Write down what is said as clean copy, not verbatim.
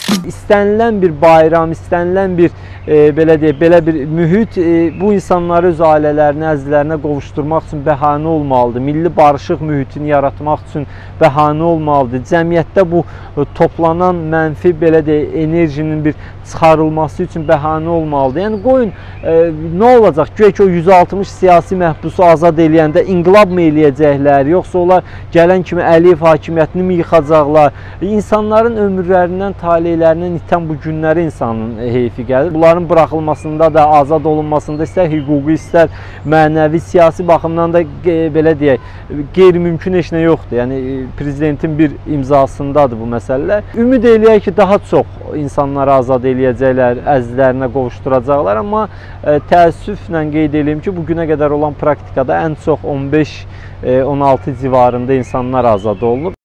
İstənilən bir bayram, istənilən bir belə bir mühit bu insanları öz ailələrinə, əzizlərinə qovuşturmaq üçün bəhanə olmalıdır. Milli barışıq mühitini yaratmaq üçün bəhanə olmalıdır. Cəmiyyətdə bu toplanan mənfi enerjinin bir çıxarılması üçün bəhanə olmalıdır. Yəni qoyun nə olacaq? Güya ki o 160 siyasi məhbusu azad eləyəndə inqilab mı eləyəcəklər, yoxsa onlar gələn kimi Əliyev hakimiyyətini mi yıxacaqlar? İnsanların ömürlərindən, taleylərindən itən bu günləri insanın heyfi gəlir. Bunların buraxılmasında da, azad olunmasında istər hüquqi, istər mənəvi, siyasi baxımdan da belə deyək, qeyri-mümkün heç nə yoxdur. Yəni prezidentin bir imzasındadır bu məsələlər. Ümid eləyək ki, daha çox insanları azad eləyəcəklər, əzizlərinə qovuşturacaqlar, amma təəssüflə qeyd edeyim ki, bugünə qədər olan praktikada ən çox 15-16 civarında insanlar azad olunub.